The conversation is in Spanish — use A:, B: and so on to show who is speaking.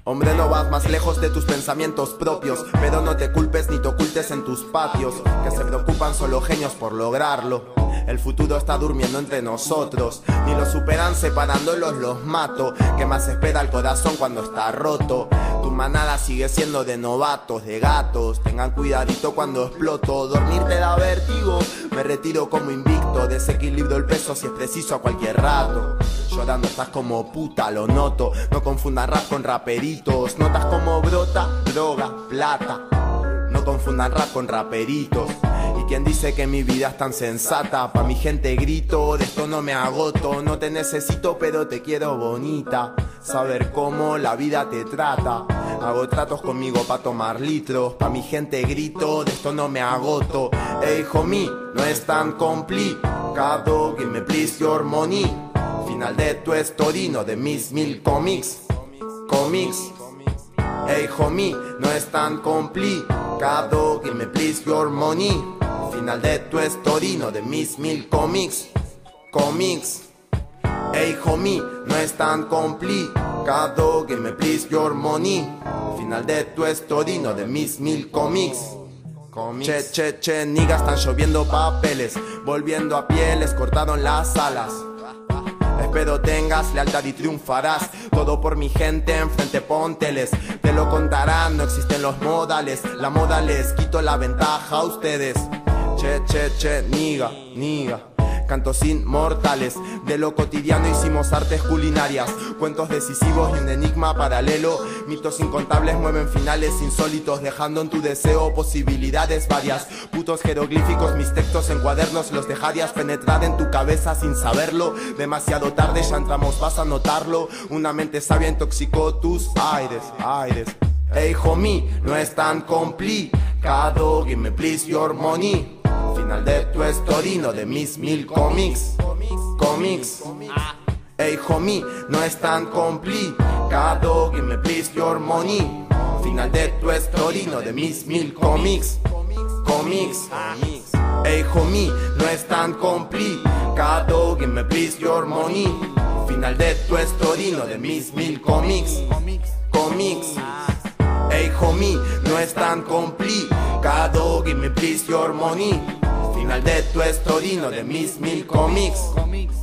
A: Hombre, no vas más lejos de tus pensamientos propios, pero no te culpes ni te ocultes en tus patios, que se preocupan solo genios por lograrlo. El futuro está durmiendo entre nosotros, ni lo superan separándolos, los mato. ¿Qué más espera el corazón cuando está roto? Tu manada sigue siendo de novatos, de gatos. Tengan cuidadito cuando exploto. Dormir te da vértigo, me retiro como invicto. Desequilibro el peso si es preciso a cualquier rato. Llorando estás como puta, lo noto. No confundan rap con raperitos. Notas como brota, droga, plata. No confundan rap con raperitos. Y quien dice que mi vida es tan sensata, pa' mi gente grito, de esto no me agoto. No te necesito pero te quiero bonita. Saber cómo la vida te trata. Hago tratos conmigo pa' tomar litros. Pa' mi gente grito, de esto no me agoto. Ey homie, no es tan complicado. Give me please your money. Final de tu story, no de mis 1000 cómics. Ey homie, no es tan complicado. Give me please your money. Final de tu story, no de mis 1000 cómics. Ey homie, no es tan complicado. Give me please your money. Final de tu story, no de mis 1000 cómics. Che, niggas, están lloviendo papeles. Volviendo a pieles, cortaron las alas. Espero tengas lealtad y triunfarás. Todo por mi gente, enfrente pónteles. Te lo contarán, no existen los modales. La moda les quito la ventaja a ustedes. Che, niga. Cantos inmortales, de lo cotidiano hicimos artes culinarias. Cuentos decisivos y un enigma paralelo. Mitos incontables mueven finales insólitos, dejando en tu deseo posibilidades varias. Putos jeroglíficos, mis textos en cuadernos los dejarías penetrar en tu cabeza sin saberlo. Demasiado tarde, ya entramos, vas a notarlo. Una mente sabia intoxicó tus aires. Ey homie, no es tan complicado. Give me please your money. Final de tu story, no de mis 1000 cómics. Ey homie, no es tan complicado. Give me please your money. Final de tu story, no de mis 1000 cómics. Ey homie, no es tan complicado. Give me please your money. Final de tu story, no de mis 1000 cómics. Ey homie, no es tan complicado. Give me please your money. Final de tu story, no de mis 1000 cómics.